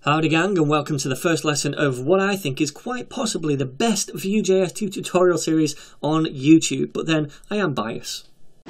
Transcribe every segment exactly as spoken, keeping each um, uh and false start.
Howdy gang, and welcome to the first lesson of what I think is quite possibly the best Vue J S two tutorial series on YouTube, but then I am biased.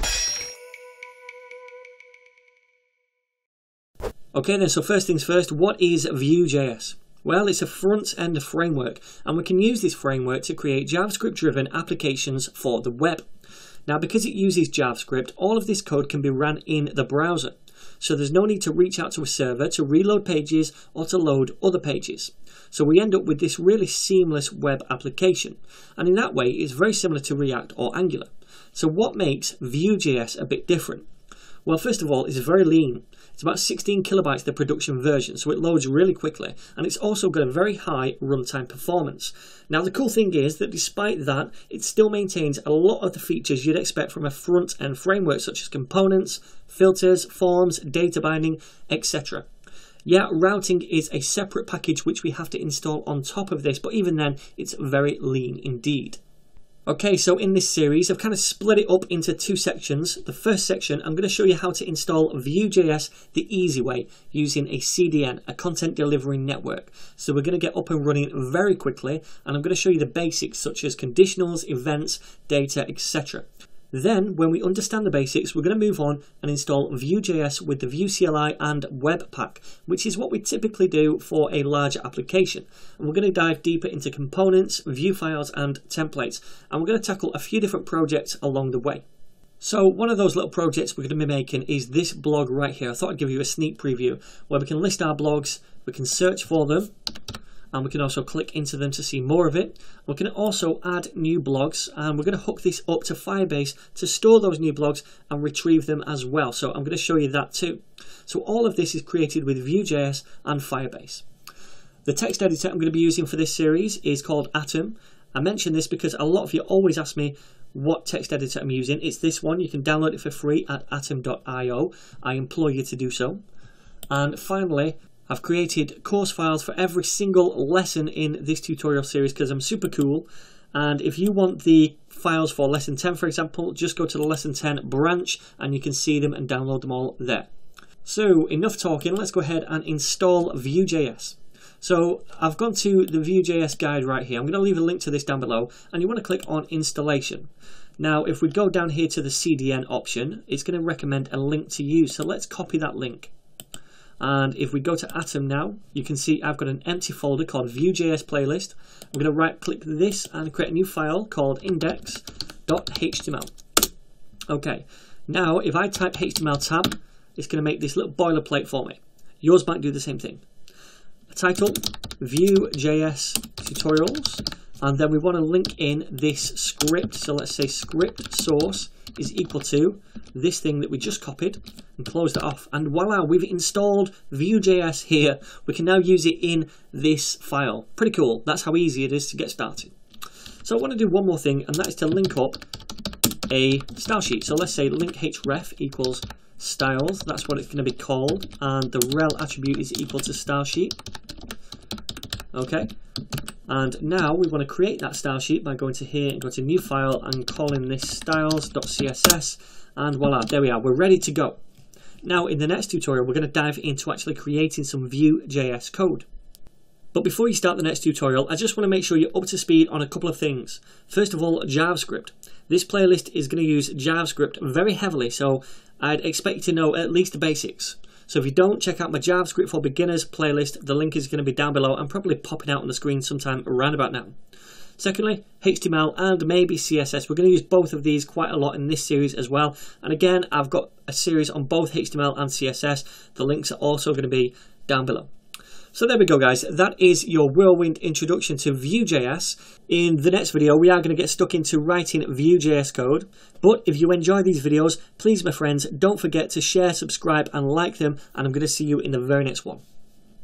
Okay then, so first things first, what is Vue J S? Well, it's a front-end framework, and we can use this framework to create JavaScript-driven applications for the web. Now, because it uses JavaScript, all of this code can be ran in the browser. So there's no need to reach out to a server to reload pages or to load other pages. So we end up with this really seamless web application. And in that way, it's very similar to React or Angular. So what makes Vue J S a bit different? Well, first of all, it's very lean. It's about sixteen kilobytes, the production version, so it loads really quickly, and it's also got a very high runtime performance. Now, the cool thing is that despite that, it still maintains a lot of the features you'd expect from a front-end framework, such as components, filters, forms, data binding, et cetera. Yeah, routing is a separate package which we have to install on top of this, but even then, it's very lean indeed. Okay, so in this series, I've kind of split it up into two sections. The first section, I'm going to show you how to install Vue J S the easy way using a C D N, a content delivery network. So we're going to get up and running very quickly, and I'm going to show you the basics such as conditionals, events, data, et cetera. Then, when we understand the basics, we're going to move on and install Vue J S with the Vue C L I and Webpack, which is what we typically do for a larger application. And we're going to dive deeper into components, view files, and templates. And we're going to tackle a few different projects along the way. So one of those little projects we're going to be making is this blog right here. I thought I'd give you a sneak preview where we can list our blogs, we can search for them, and we can also click into them to see more of it. We can also add new blogs, and we're going to hook this up to Firebase to store those new blogs and retrieve them as well. So I'm going to show you that too. So all of this is created with Vue J S and Firebase. The text editor I'm going to be using for this series is called Atom. I mention this because a lot of you always ask me what text editor I'm using. It's this one. You can download it for free at atom dot i o. I implore you to do so. And finally, I've created course files for every single lesson in this tutorial series because I'm super cool. And if you want the files for lesson ten, for example, just go to the lesson ten branch and you can see them and download them all there. So enough talking, let's go ahead and install Vue J S. So I've gone to the Vue J S guide right here. I'm going to leave a link to this down below, and you want to click on installation. Now, if we go down here to the C D N option, it's going to recommend a link to use. So let's copy that link. And if we go to Atom now, you can see I've got an empty folder called Vue J S playlist. I'm going to right click this and create a new file called index dot h t m l. Okay, now if I type H T M L tab, it's going to make this little boilerplate for me. Yours might do the same thing. Title, Vue J S tutorials, and then we want to link in this script. So let's say script source is equal to this thing that we just copied, and close that off, and voila, we've installed Vue J S here. We can now use it in this file. Pretty cool. That's how easy it is to get started. So I want to do one more thing, and that is to link up a style sheet. So let's say link href equals styles. That's what it's going to be called, and the rel attribute is equal to style sheet. Okay, and now we want to create that style sheet by going to here and go to new file and calling this styles dot c s s, and voila, there we are, we're ready to go. Now in the next tutorial we're going to dive into actually creating some Vue J S code. But before you start the next tutorial, I just want to make sure you're up to speed on a couple of things. First of all, JavaScript. This playlist is going to use JavaScript very heavily, so I'd expect you to know at least the basics. So if you don't, check out my JavaScript for Beginners playlist. The link is going to be down below and probably popping out on the screen sometime around about now. Secondly, H T M L and maybe C S S. We're going to use both of these quite a lot in this series as well. And again, I've got a series on both H T M L and C S S. The links are also going to be down below. So there we go, guys. That is your whirlwind introduction to Vue J S. In the next video, we are going to get stuck into writing Vue J S code. But if you enjoy these videos, please, my friends, don't forget to share, subscribe, and like them. And I'm going to see you in the very next one.